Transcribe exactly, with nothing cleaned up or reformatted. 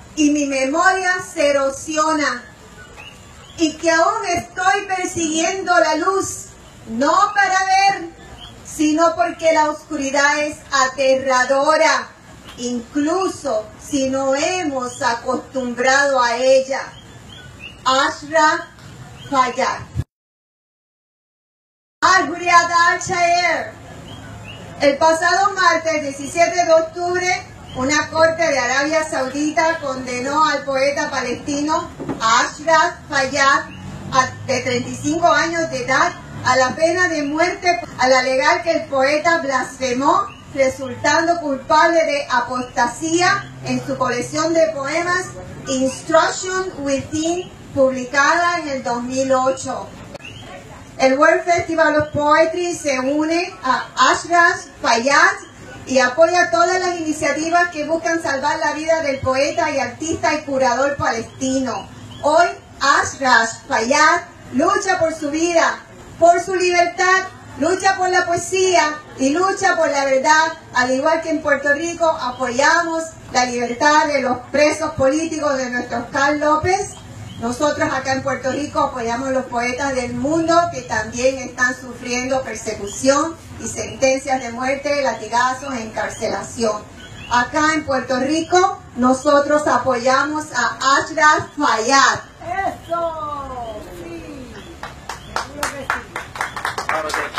y mi memoria se erosiona, y que aún estoy persiguiendo la luz, no para ver, sino porque la oscuridad es aterradora, incluso si no hemos acostumbrado a ella. Ashraf Fayyad. Al-Hurriyat al-Shaer. El pasado martes diecisiete de octubre, una corte de Arabia Saudita condenó al poeta palestino Ashraf Fayyad, de treinta y cinco años de edad, a la pena de muerte al alegar que el poeta blasfemó, resultando culpable de apostasía en su colección de poemas Instruction Within, publicada en el dos mil ocho. El World Festival of Poetry se une a Ashraf Fayyad y apoya todas las iniciativas que buscan salvar la vida del poeta y artista y curador palestino. Hoy Ashraf Fayyad lucha por su vida, por su libertad, lucha por la poesía y lucha por la verdad, al igual que en Puerto Rico apoyamos la libertad de los presos políticos de nuestro Oscar López. Nosotros acá en Puerto Rico apoyamos a los poetas del mundo que también están sufriendo persecución y sentencias de muerte, latigazos e encarcelación. Acá en Puerto Rico nosotros apoyamos a Ashraf Fayyad. ¡Eso! ¡Sí! ¡Seguro que sí!